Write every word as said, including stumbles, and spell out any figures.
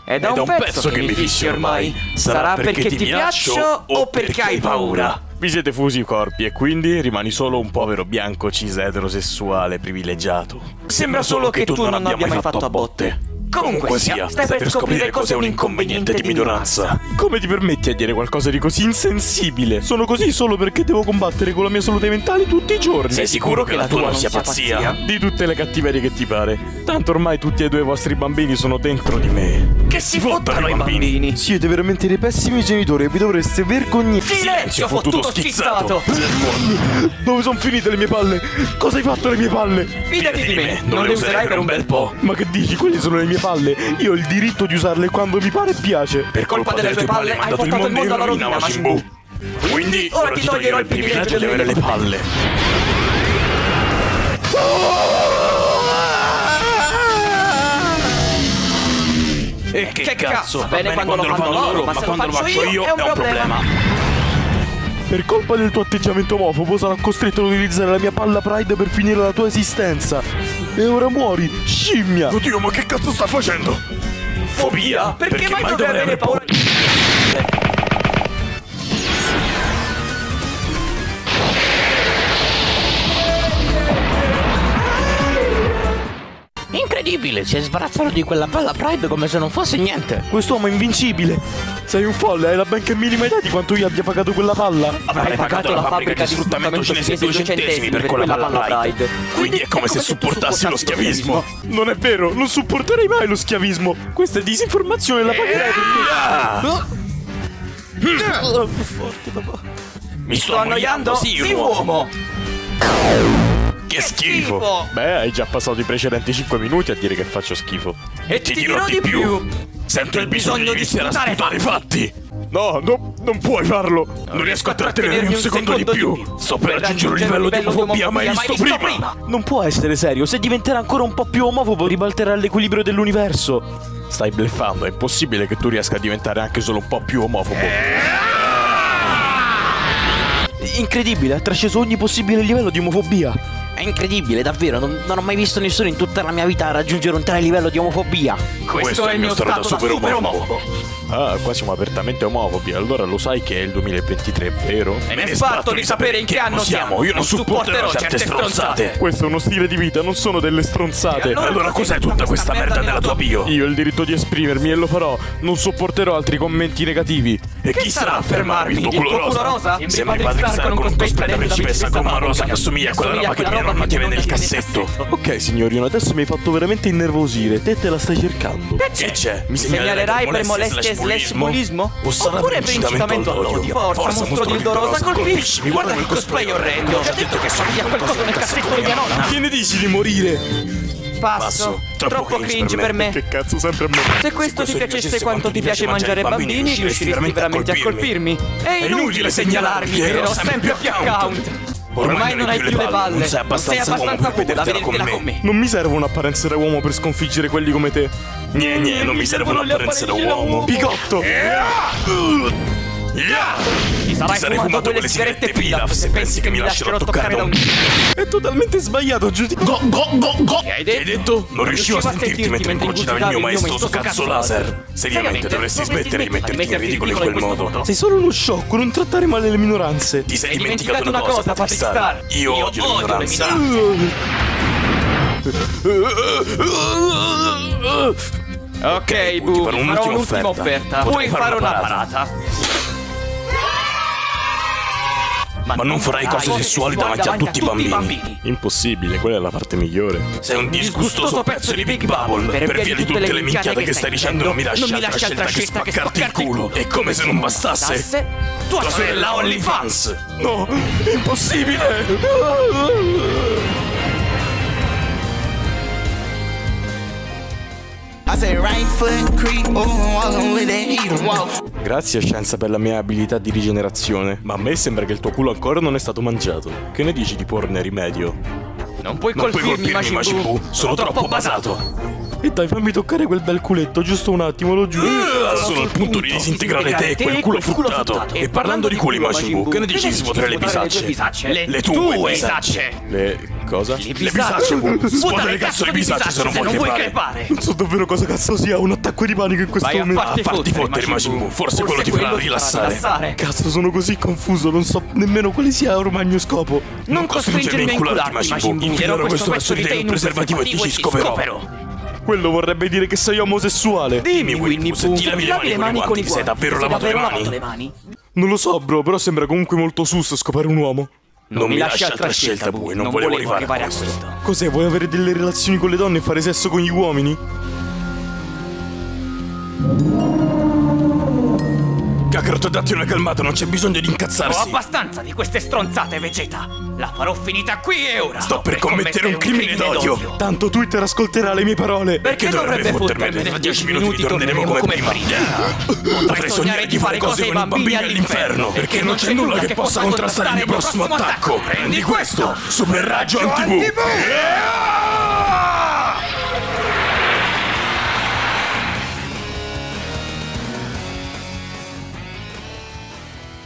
È da, È da un, un pezzo, pezzo che, che mi fissi ormai. Sarà perché, perché ti piaccio o perché hai paura? Vi siete fusi i corpi e quindi rimani solo un povero bianco cis eterosessuale privilegiato. Sembra solo che, che tu non abbia mai fatto a botte. Comunque sia, stai per scoprire cos'è un inconveniente di minoranza. Come ti permetti a dire qualcosa di così insensibile? Sono così solo perché devo combattere con la mia salute mentale tutti i giorni. Sei sicuro che la tua non sia pazzia? Di tutte le cattiverie che ti pare. Tanto ormai tutti e due i vostri bambini sono dentro di me. Che si fottano i bambini. Siete veramente dei pessimi genitori e vi dovreste vergognare. Silenzio, fottuto schizzato. Dove sono finite le mie palle? Cosa hai fatto alle mie palle? Fidati di me, non le userai per un bel po'. Ma che dici? Quelle sono le mie palle. Io ho il diritto di usarle quando mi pare e piace. Per colpa delle tue palle hai portato il mondo alla rovina, Majin Buu. Quindi ora ti toglierò il privilegio di avere le palle. E che, che cazzo? Va bene quando lo fanno loro, ma quando lo faccio io è un problema. Per colpa del tuo atteggiamento omofobo sarò costretto ad utilizzare la mia palla Pride per finire la tua esistenza. E ora muori, scimmia! Oddio, ma che cazzo sta facendo? Fobia? Perché, Perché mai dovrei avere paura di... Incredibile, si è sbarazzato di quella palla Pride come se non fosse niente. Quest'uomo è invincibile. Sei un folle, hai la benché minima idea di quanto io abbia pagato quella palla? Avrai pagato la fabbrica di sfruttamento cinese due centesimi per quella palla Pride. Quindi è come se supportassi lo schiavismo. Non è vero, non supporterei mai lo schiavismo. Questa è disinformazione, la pagherai perché... Forte, papà. Mi sto annoiando? Sì, uomo. Che schifo. schifo! Beh, hai già passato i precedenti cinque minuti a dire che faccio schifo. E ti, ti dirò, dirò di più. più. Sento il bisogno di sputare i fatti. No, no, non puoi farlo. Non, non riesco a trattenermi un secondo, secondo di più. più. Sto per raggiungere un livello di omofobia mai visto prima. prima. Non può essere serio. Se diventerà ancora un po' più omofobo, ribalterà l'equilibrio dell'universo. Stai bluffando. È impossibile che tu riesca a diventare anche solo un po' più omofobo. Incredibile, ha trasceso ogni possibile livello di omofobia. È incredibile, davvero, non, non ho mai visto nessuno in tutta la mia vita raggiungere un tale livello di omofobia. Questo, Questo è il mio stato da super, super omofobo. Ah, qua siamo apertamente omofobi, allora lo sai che è il duemilaventitré, vero? E me ne sbatto di sapere in che anno siamo, io non supporterò certe stronzate. Questo è uno stile di vita, non sono delle stronzate. Allora, allora cos'è tutta questa merda nella tua bio? Io ho il diritto di esprimermi e lo farò, non sopporterò altri commenti negativi. E chi sarà a fermarmi? Il tuo culo rosa? Sembri Patrick Star con un cosplay da principessa con una rosa che assomiglia a quella roba che mia nonna tiene nel cassetto. Ok signorino, adesso mi hai fatto veramente innervosire. Te te la stai cercando. Che c'è? Mi segnalerai per molestie slash bullismo? Oppure per incitamento all'odio? Forza mostro dildo rosa, colpiscimi. Guarda quel cosplay orrendo. Ti ho detto che somiglia a qualcosa nel cassetto di mia nonna. Che ne dici di morire? Passo. Troppo cringe per me. Che cazzo, sempre a me. Se questo ti piacesse quanto ti piace mangiare bambini, riusciresti veramente a colpirmi. È inutile segnalarmi, ero sempre a più account. Ormai non hai più le palle, non sei abbastanza uomo da vedertela con me. Non mi serve un'apparenza da uomo per sconfiggere quelli come te. Gne gne, non mi serve un'apparenza da uomo. Bigotto. Ti sarai fumato quelle sigarette Pilaf se pensi che mi lascerò toccare da un... È totalmente sbagliato, giudico. Go go go go. Che hai detto? Hai detto? Non riuscivo a sentirti mentre incurgitavi il mio maestoso cazzo laser. Seriamente dovresti smettere di metterti in ridicolo in quel modo. Sei solo uno sciocco, non trattare male le minoranze. Ti sei dimenticato una cosa, Patrick Star. Io odio le minoranze. Ok, Bu, farò un'ultima offerta. Puoi fare una parata. Ma, Ma non farai cose sessuali davanti a tutti i bambini. bambini. Impossibile, quella è la parte migliore. Sei un disgustoso pezzo di Big Bubble. Per, per via di tutte le minchiate che stai dicendo, non mi lasci altra scelta che spaccarti il culo. E come se non bastasse, tua sorella OnlyFans. No, impossibile. Grazie scienza per la mia abilità di rigenerazione. Ma a me sembra che il tuo culo ancora non è stato mangiato. Che ne dici di porne rimedio? Non puoi non colpirmi, puoi colpirmi Majin Buu. Sono troppo basato. E dai, fammi toccare quel bel culetto, giusto un attimo, lo giuro. Uh, sono al punto di disintegrare te e quel culo fruttato. E parlando di culi, Majin Buu, che ne dici di svuotare le bisacce? Le, le tue bisacce. Le... cosa? Le bisacce, Buu. Svuota le cazzo di bisacce se non vuoi crepare. Non so davvero cosa cazzo sia, un attacco di panico in questo Vai momento. a farti fottere, Majin Buu. Forse quello ti farà rilassare. Cazzo, sono così confuso, non so nemmeno quale sia ormai il mio scopo. Non costringermi a incularti, Majin Buu. Infilerò questo pezzo di te in un preservativo e ti ci scoperò. Quello vorrebbe dire che sei omosessuale. Dimmi, Winnie Pooh, se ti lavi le mani con i guanti, sei davvero lavato le mani? Non lo so, bro, però sembra comunque molto sus scopare un uomo. Non mi lasci altra scelta, Buu, e non volevo arrivare a questo. Cos'è, vuoi avere delle relazioni con le donne e fare sesso con gli uomini? Kakarot, datti una calmata, non c'è bisogno di incazzarsi. Ho abbastanza di queste stronzate, Vegeta. La farò finita qui e ora. Sto per, per commettere un crimine, crimine d'odio. Tanto Twitter ascolterà le mie parole. Perché, Perché dovrebbe fottermene? Tra dieci minuti torneremo come, come prima. prima. Potrei sognare di fare cose con i bambini all'inferno. Perché non c'è nulla che possa contrastare il mio prossimo attacco. Prendi questo, super raggio anti-Buu.